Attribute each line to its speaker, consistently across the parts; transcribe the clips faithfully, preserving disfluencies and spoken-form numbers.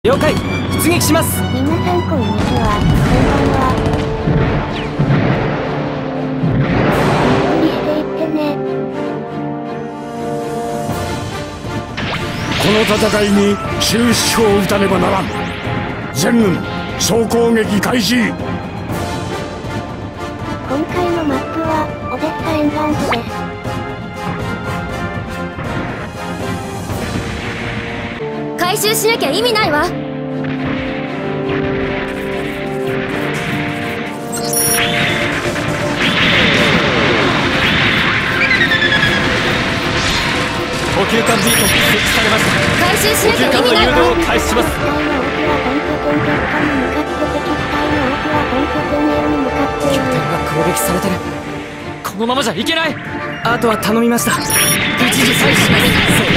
Speaker 1: 了解。出撃します。
Speaker 2: 皆さんこんにちは。こんばんは。ゆっくりしていってね。
Speaker 3: この戦いに終止符を打たねばならん。全軍総攻撃開始。
Speaker 2: 今回のマップはオデッサ沿岸部です。
Speaker 4: 回収しなきゃ意味ないわ。
Speaker 1: 補給艦ビーコン設置されました。
Speaker 4: 回収しなきゃ意味ないわ。
Speaker 1: 補給艦の誘導を開始します。拠点が攻撃されてる。このままじゃいけない。あとは頼みました。一時採取します。背中やから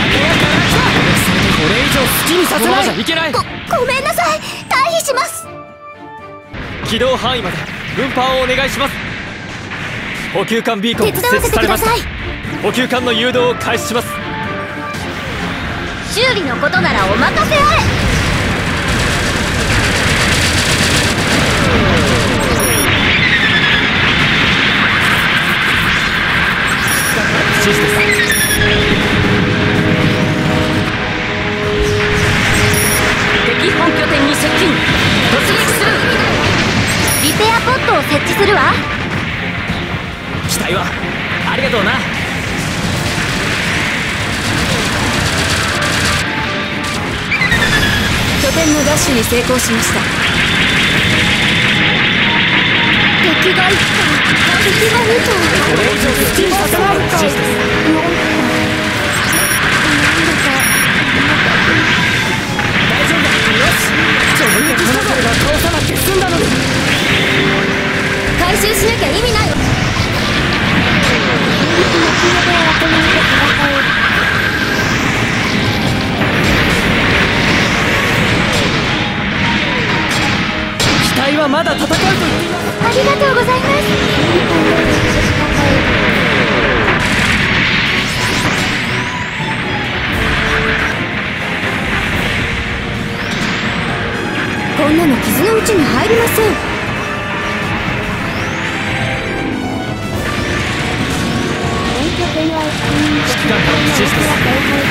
Speaker 1: これ以上好きにさせない。このままじゃいけない。
Speaker 4: ご、ごめんなさい。退避します。
Speaker 1: 軌道範囲まで運搬をお願いします。補給艦ビーコン
Speaker 4: 手伝わせてください。
Speaker 1: 補給艦の誘導を開始します。
Speaker 4: 修理のことならお任せあれ。
Speaker 1: 指示です。
Speaker 4: 敵本拠点に接近。突撃する。リペアポットを設置するわ。
Speaker 1: 機体はありがとうな。
Speaker 4: 拠点の奪取に成功しました。敵がいった敵がいた。
Speaker 1: これ以上好きにさせない。指示です。大丈夫だ。よし。直撃したぞ。倒さなくて済んだのに。
Speaker 4: 回収しなきゃ意味ないわ。
Speaker 1: 機体はまだ戦うと言っています。
Speaker 4: ありがとうございます。こんなの傷のうちに入りません。
Speaker 1: 指揮官からの指示です。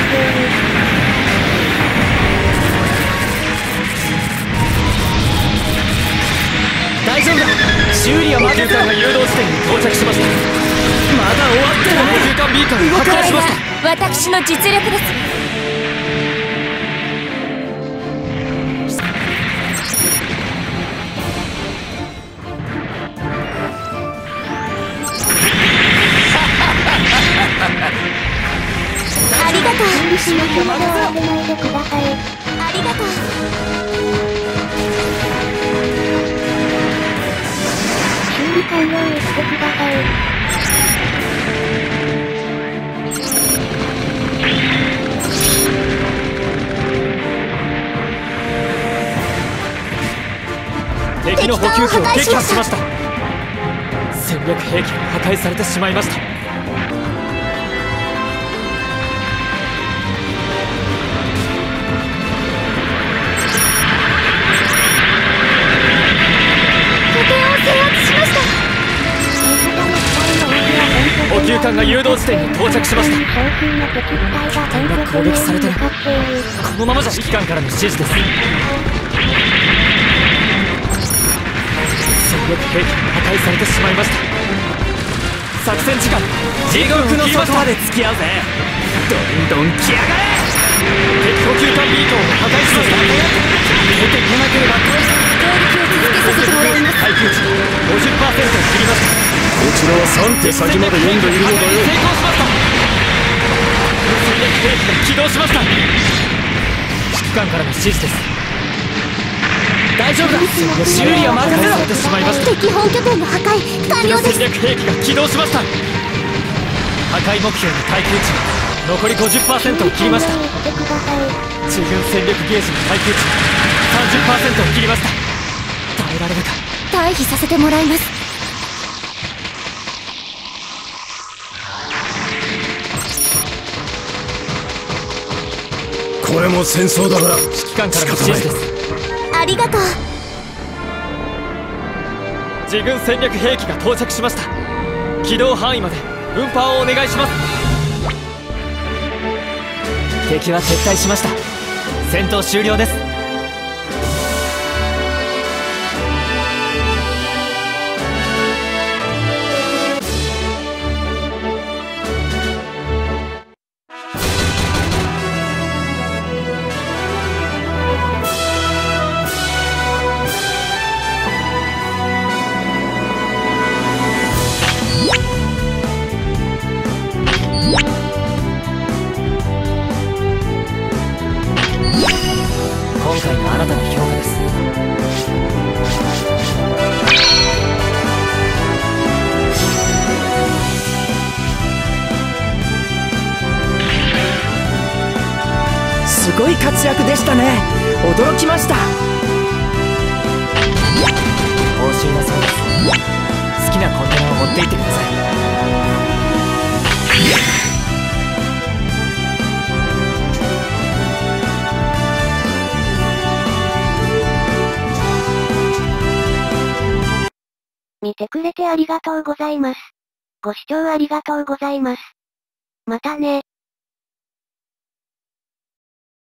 Speaker 1: 大丈夫だ。修理は負けず。補給艦が誘導地点に到着しました。まだ終わってない。補給艦ビーコンを破壊しました。
Speaker 4: 私の実力です。ありがとう。
Speaker 2: 準備しなきゃまだ終わらないでください。
Speaker 4: ありがとう。
Speaker 2: 修理完了してください。
Speaker 1: 敵の補給機を撃破しました。戦略兵器が破壊されてしまいました。補給艦が誘導地点に到着しました。拠点が攻撃されてる。このままじゃ指揮官からの指示です。戦略兵器が破壊されてしまいました。作戦時間地獄の外まで付き合うぜ。どんどん来やがれ。敵補給艦ビーコンを破壊しました。出てこなければ攻撃を続けさせてもらいます。耐久値 ごじゅっパーセント を切りました。
Speaker 3: こちらはさん手先まで読んでいるのだよ。
Speaker 1: 成功しました。戦略兵器が起動しました。指揮官からの指示です。大丈夫だ。修理は任せろ。てしまいました。
Speaker 4: 敵本拠点の破壊完了です。
Speaker 1: 戦略兵器が起動しました。破壊目標の耐久値残り ごじゅっパーセント を切りました。自軍戦力ゲージの耐久値 さんじゅっパーセント を切りました。耐えられるか。
Speaker 4: 退避させてもらいます。
Speaker 3: ここれも戦争だから
Speaker 1: 指揮官からの指示です。
Speaker 4: ありがとう。
Speaker 1: 自軍戦略兵器が到着しました。軌道範囲まで運搬をお願いします。敵は撤退しました。戦闘終了です。今回のあなたの評価です。
Speaker 5: すごい活躍でしたね。驚きました。
Speaker 1: 報酬だそうです。好きなコンテナを持って行ってください。
Speaker 2: 見てくれてありがとうございます。ご視聴ありがとうございます。またね。